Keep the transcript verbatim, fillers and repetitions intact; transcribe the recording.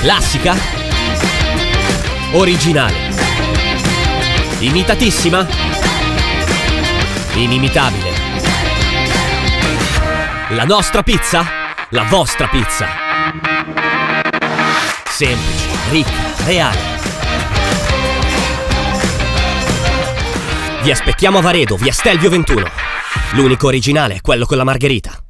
Classica? Originale? Imitatissima? Inimitabile? La nostra pizza? La vostra pizza? Semplice, ricca, reale. Vi aspettiamo a Varedo, via Stelvio ventuno. L'unico originale è quello con la margherita.